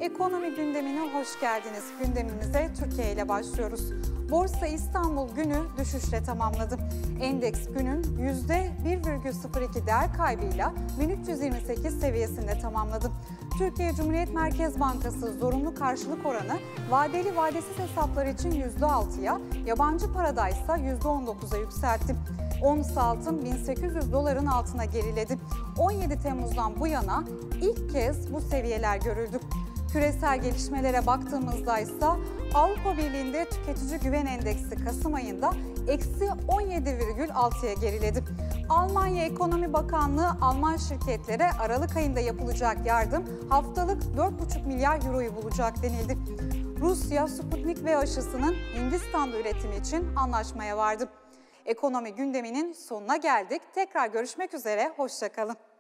Ekonomi gündemine hoş geldiniz. Gündemimize Türkiye ile başlıyoruz. Borsa İstanbul günü düşüşle tamamladı. Endeks günün %1,02 değer kaybıyla 1328 seviyesinde tamamladı. Türkiye Cumhuriyet Merkez Bankası zorunlu karşılık oranı vadeli vadesiz hesaplar için %6'ya, yabancı parada ise %19'a yükseltti. Ons altın 1800 doların altına geriledi. 17 Temmuz'dan bu yana ilk kez bu seviyeler görüldü. Küresel gelişmelere baktığımızda ise Avrupa Birliği'nde tüketici güven endeksi Kasım ayında -17,6'ya geriledi. Almanya Ekonomi Bakanlığı Alman şirketlere Aralık ayında yapılacak yardım haftalık 4,5 milyar euroyu bulacak denildi. Rusya Sputnik V aşısının Hindistan'da üretimi için anlaşmaya vardı. Ekonomi gündeminin sonuna geldik. Tekrar görüşmek üzere, hoşça kalın.